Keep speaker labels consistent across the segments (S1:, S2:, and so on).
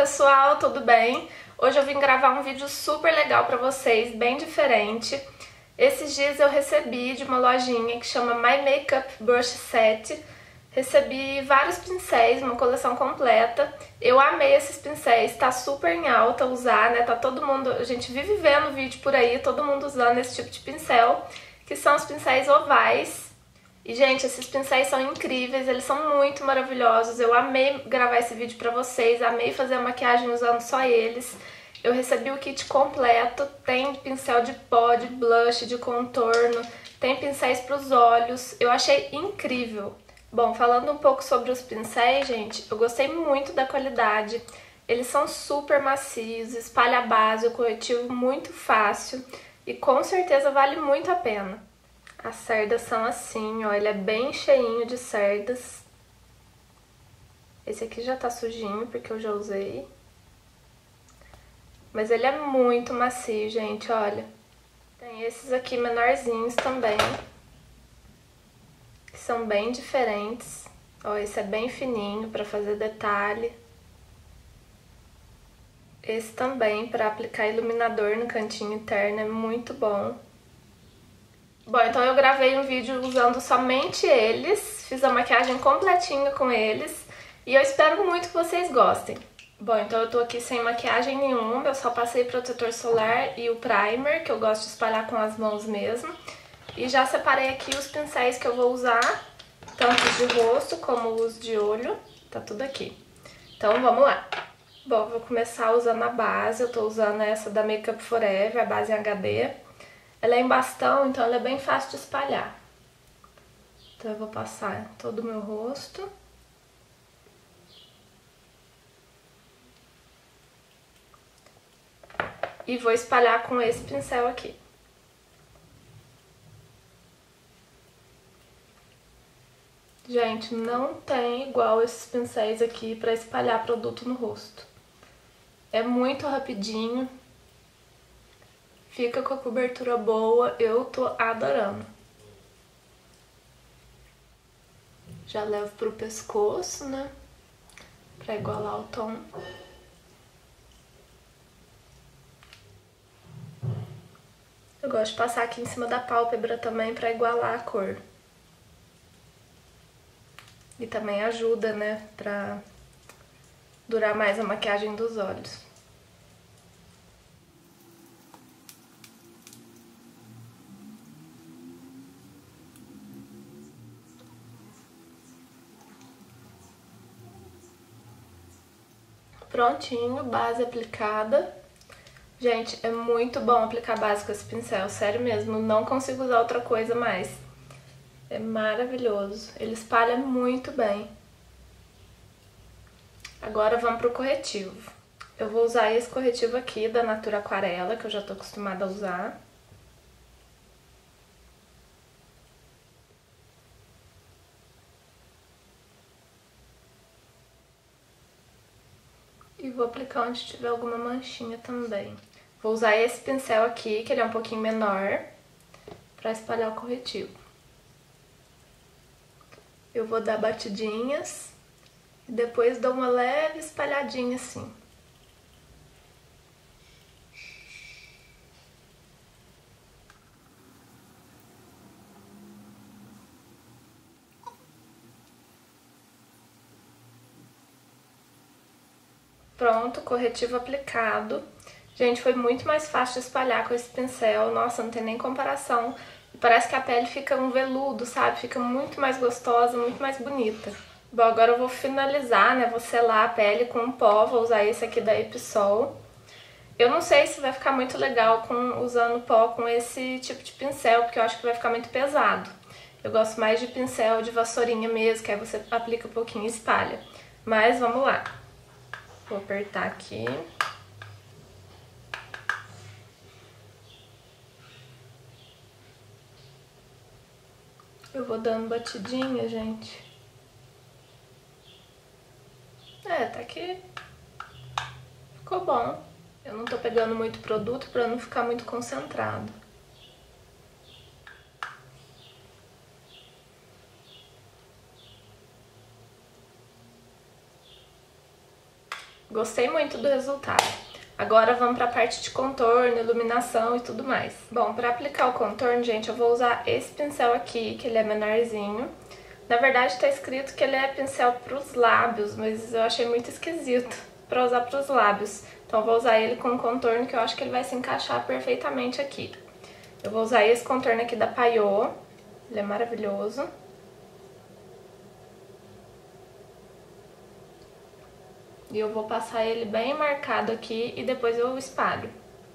S1: pessoal, tudo bem? Hoje eu vim gravar um vídeo super legal pra vocês, bem diferente. Esses dias eu recebi de uma lojinha que chama My Makeup Brush Set. Recebi vários pincéis, uma coleção completa. Eu amei esses pincéis, tá super em alta usar, né? Tá todo mundo, a gente vive vendo vídeo por aí, todo mundo usando esse tipo de pincel, que são os pincéis ovais. E, gente, esses pincéis são incríveis, eles são muito maravilhosos. Eu amei gravar esse vídeo pra vocês, amei fazer a maquiagem usando só eles. Eu recebi o kit completo, tem pincel de pó, de blush, de contorno, tem pincéis pros olhos. Eu achei incrível. Bom, falando um pouco sobre os pincéis, gente, eu gostei muito da qualidade. Eles são super macios, espalha a base, o corretivo muito fácil e com certeza vale muito a pena. As cerdas são assim, ó, ele é bem cheinho de cerdas. Esse aqui já tá sujinho porque eu já usei. Mas ele é muito macio, gente, olha. Tem esses aqui menorzinhos também, que são bem diferentes. Ó, esse é bem fininho pra fazer detalhe. Esse também, pra aplicar iluminador no cantinho interno, é muito bom. Bom, então eu gravei um vídeo usando somente eles, fiz a maquiagem completinha com eles e eu espero muito que vocês gostem. Bom, então eu tô aqui sem maquiagem nenhuma, eu só passei protetor solar e o primer, que eu gosto de espalhar com as mãos mesmo. E já separei aqui os pincéis que eu vou usar, tanto de rosto como os de olho, tá tudo aqui. Então vamos lá. Bom, eu vou começar usando a base, eu tô usando essa da Makeup Forever, a base em HD. Ela é em bastão, então ela é bem fácil de espalhar. Então eu vou passar todo o meu rosto. E vou espalhar com esse pincel aqui. Gente, não tem igual esses pincéis aqui pra espalhar produto no rosto. É muito rapidinho. Fica com a cobertura boa, eu tô adorando. Já levo pro pescoço, né? Pra igualar o tom. Eu gosto de passar aqui em cima da pálpebra também pra igualar a cor. E também ajuda, né? Pra durar mais a maquiagem dos olhos. Prontinho, base aplicada. Gente, é muito bom aplicar base com esse pincel, sério mesmo, não consigo usar outra coisa mais. É maravilhoso, ele espalha muito bem. Agora vamos pro corretivo. Eu vou usar esse corretivo aqui da Natura Aquarela, que eu já tô acostumada a usar. E vou aplicar onde tiver alguma manchinha também. Vou usar esse pincel aqui, que ele é um pouquinho menor, pra espalhar o corretivo. Eu vou dar batidinhas e depois dou uma leve espalhadinha assim. Pronto, corretivo aplicado. Gente, foi muito mais fácil de espalhar com esse pincel. Nossa, não tem nem comparação. Parece que a pele fica um veludo, sabe? Fica muito mais gostosa, muito mais bonita. Bom, agora eu vou finalizar, né? Vou selar a pele com um pó. Vou usar esse aqui da Episol. Eu não sei se vai ficar muito legal usando pó com esse tipo de pincel, porque eu acho que vai ficar muito pesado. Eu gosto mais de pincel de vassourinha mesmo, que aí você aplica um pouquinho e espalha. Mas vamos lá. Vou apertar aqui. Eu vou dando batidinha, gente. Tá que ficou bom. Eu não tô pegando muito produto pra não ficar muito concentrado. Gostei muito do resultado. Agora vamos para a parte de contorno, iluminação e tudo mais. Bom, para aplicar o contorno, gente, eu vou usar esse pincel aqui, que ele é menorzinho. Na verdade está escrito que ele é pincel para os lábios, mas eu achei muito esquisito para usar para os lábios. Então eu vou usar ele com um contorno que eu acho que ele vai se encaixar perfeitamente aqui. Eu vou usar esse contorno aqui da Payot, ele é maravilhoso. E eu vou passar ele bem marcado aqui e depois eu espalho.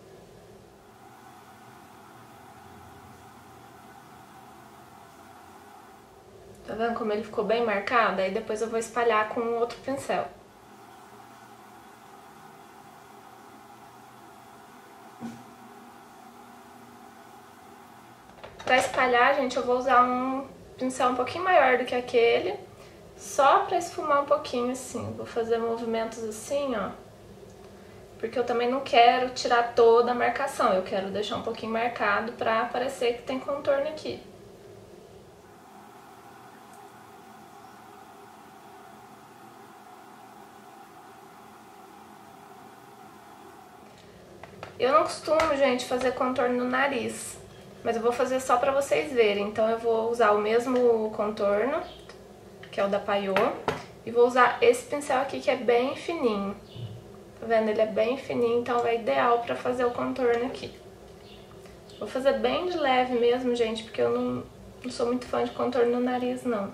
S1: Tá vendo como ele ficou bem marcado? Aí depois eu vou espalhar com outro pincel. Pra espalhar, gente, eu vou usar um pincel um pouquinho maior do que aquele. Só pra esfumar um pouquinho assim, vou fazer movimentos assim, ó. Porque eu também não quero tirar toda a marcação, eu quero deixar um pouquinho marcado pra parecer que tem contorno aqui. Eu não costumo, gente, fazer contorno no nariz, mas eu vou fazer só pra vocês verem. Então eu vou usar o mesmo contorno, que é o da Payot, e vou usar esse pincel aqui que é bem fininho. Tá vendo? Ele é bem fininho, então é ideal pra fazer o contorno aqui. Vou fazer bem de leve mesmo, gente, porque eu não sou muito fã de contorno no nariz, não.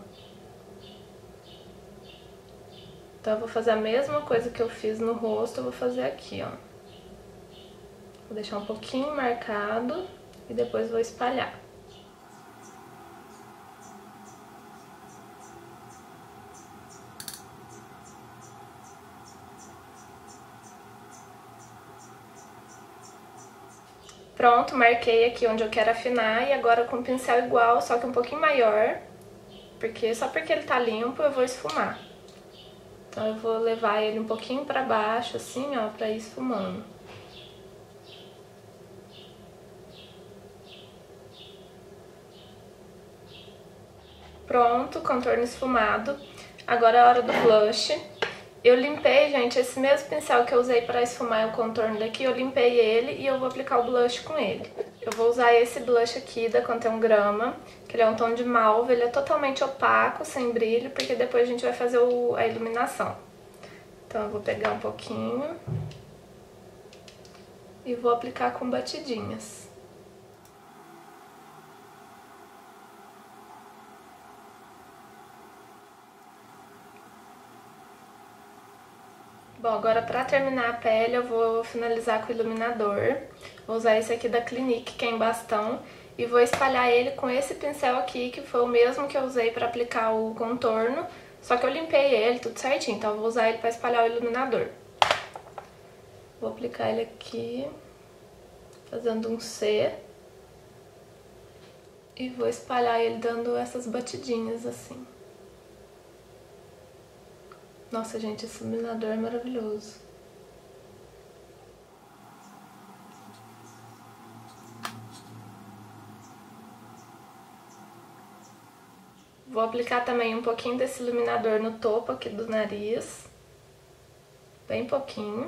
S1: Então eu vou fazer a mesma coisa que eu fiz no rosto, eu vou fazer aqui, ó. Vou deixar um pouquinho marcado e depois vou espalhar. Pronto, marquei aqui onde eu quero afinar e agora com o pincel igual, só que um pouquinho maior, só porque ele tá limpo eu vou esfumar. Então eu vou levar ele um pouquinho pra baixo, assim, ó, pra ir esfumando. Pronto, contorno esfumado. Agora é a hora do blush. Eu limpei, gente, esse mesmo pincel que eu usei para esfumar o contorno daqui, eu limpei ele e eu vou aplicar o blush com ele. Eu vou usar esse blush aqui da Conteum Grama, que ele é um tom de malva, ele é totalmente opaco, sem brilho, porque depois a gente vai fazer a iluminação. Então eu vou pegar um pouquinho e vou aplicar com batidinhas. Bom, agora pra terminar a pele eu vou finalizar com o iluminador. Vou usar esse aqui da Clinique, que é em bastão, e vou espalhar ele com esse pincel aqui, que foi o mesmo que eu usei pra aplicar o contorno, só que eu limpei ele tudo certinho, então eu vou usar ele pra espalhar o iluminador. Vou aplicar ele aqui, fazendo um C, e vou espalhar ele dando essas batidinhas assim. Nossa, gente, esse iluminador é maravilhoso. Vou aplicar também um pouquinho desse iluminador no topo aqui do nariz. Bem pouquinho.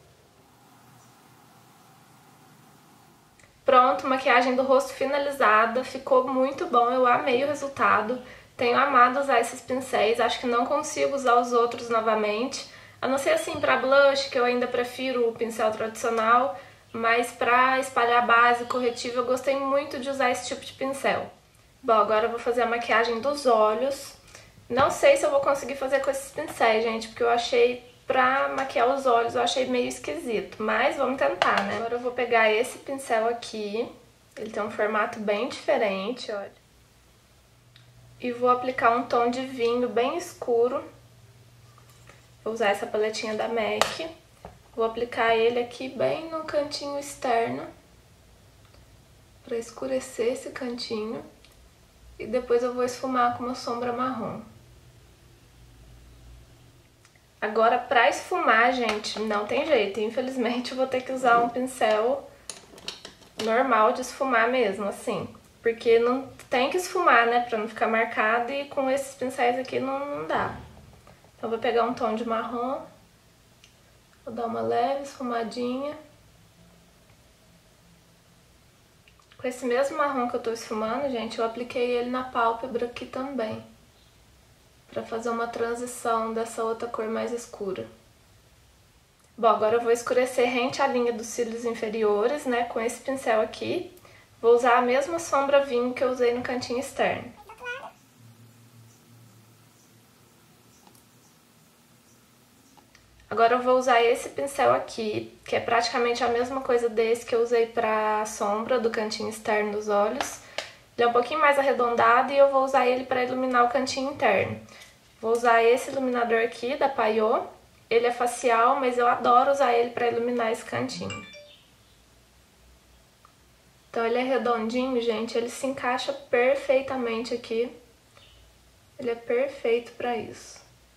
S1: Pronto, maquiagem do rosto finalizada. Ficou muito bom, eu amei o resultado. Tenho amado usar esses pincéis, acho que não consigo usar os outros novamente, a não ser assim pra blush, que eu ainda prefiro o pincel tradicional, mas pra espalhar base, corretivo, eu gostei muito de usar esse tipo de pincel. Bom, agora eu vou fazer a maquiagem dos olhos. Não sei se eu vou conseguir fazer com esses pincéis, gente, porque eu achei, pra maquiar os olhos, eu achei meio esquisito, mas vamos tentar, né? Agora eu vou pegar esse pincel aqui, ele tem um formato bem diferente, olha. E vou aplicar um tom de vinho bem escuro. Vou usar essa paletinha da MAC. Vou aplicar ele aqui bem no cantinho externo, para escurecer esse cantinho. E depois eu vou esfumar com uma sombra marrom. Agora, pra esfumar, gente, não tem jeito. Infelizmente, eu vou ter que usar um pincel normal de esfumar mesmo, assim. Porque não tem que esfumar, né, pra não ficar marcado, e com esses pincéis aqui não dá. Então eu vou pegar um tom de marrom, Vou dar uma leve esfumadinha. Com esse mesmo marrom que eu tô esfumando, gente, eu apliquei ele na pálpebra aqui também, pra fazer uma transição dessa outra cor mais escura. Bom, agora eu vou escurecer rente à linha dos cílios inferiores, né, com esse pincel aqui. Vou usar a mesma sombra vinho que eu usei no cantinho externo. Agora eu vou usar esse pincel aqui, que é praticamente a mesma coisa desse que eu usei pra sombra do cantinho externo dos olhos. Ele é um pouquinho mais arredondado e eu vou usar ele para iluminar o cantinho interno. Vou usar esse iluminador aqui da Payot. Ele é facial, mas eu adoro usar ele para iluminar esse cantinho. Então ele é redondinho, gente, ele se encaixa perfeitamente aqui. Ele é perfeito para isso.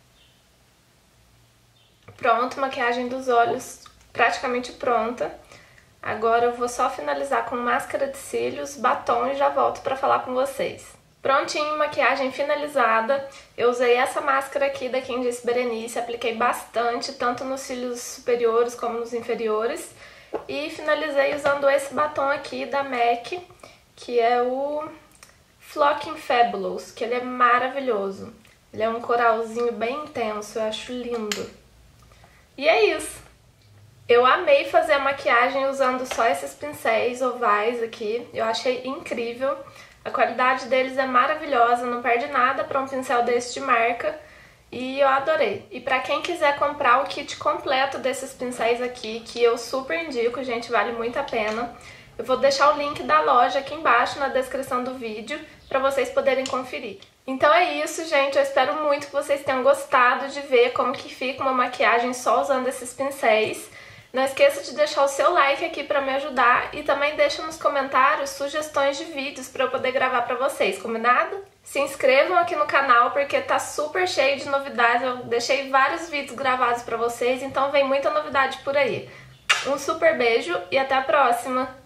S1: Pronto, maquiagem dos olhos praticamente pronta. Agora eu vou só finalizar com máscara de cílios, batom e já volto para falar com vocês. Prontinho, maquiagem finalizada. Eu usei essa máscara aqui da Quem Disse Berenice, apliquei bastante, tanto nos cílios superiores como nos inferiores. E finalizei usando esse batom aqui da MAC, que é o Flocking Fabulous, que ele é maravilhoso. Ele é um coralzinho bem intenso, eu acho lindo. E é isso. Eu amei fazer a maquiagem usando só esses pincéis ovais aqui. Eu achei incrível. A qualidade deles é maravilhosa, não perde nada para um pincel desse de marca. E eu adorei. E pra quem quiser comprar o kit completo desses pincéis aqui, que eu super indico, gente, vale muito a pena. Eu vou deixar o link da loja aqui embaixo na descrição do vídeo para vocês poderem conferir. Então é isso, gente. Eu espero muito que vocês tenham gostado de ver como que fica uma maquiagem só usando esses pincéis. Não esqueça de deixar o seu like aqui para me ajudar e também deixa nos comentários sugestões de vídeos para eu poder gravar para vocês, combinado? Se inscrevam aqui no canal porque tá super cheio de novidades. Eu deixei vários vídeos gravados para vocês, então vem muita novidade por aí. Um super beijo e até a próxima!